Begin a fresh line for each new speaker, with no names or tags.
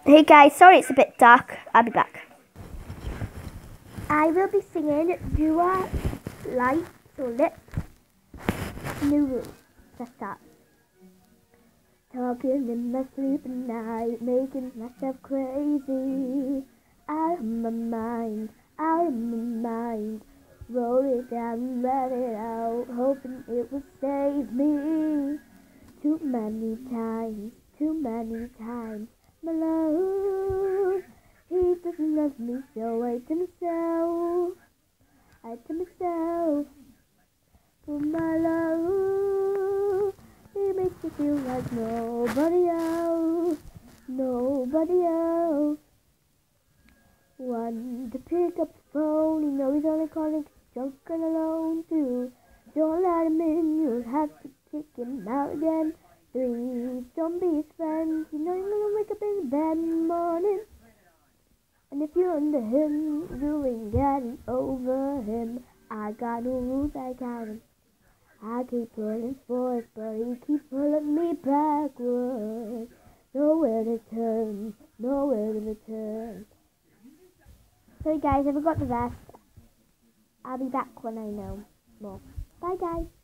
Hey guys, sorry it's a bit dark. I'll be back. I will be singing Dua Light or Lip New. Let's start. Talking in my sleep at night, making myself crazy. Out of my mind, Wrote it down, read it out, hoping it would save me. Too many times, my love, he doesn't love me, so I tell myself, for my love, he makes me feel like nobody else. One to pick up the phone, you know he's only calling 'cause he's drunk and alone. 2, don't let him in, you'll have to kick him out again. 3, don't be his friend, you know you're gonna wake up in bed in the morning. And if you're under him, you ain't getting over him. I got no rules, I count him. I keep pulling forward, but he keeps pulling me backwards. Nowhere to turn. Sorry guys, I forgot the rest. I'll be back when I know more. Bye guys.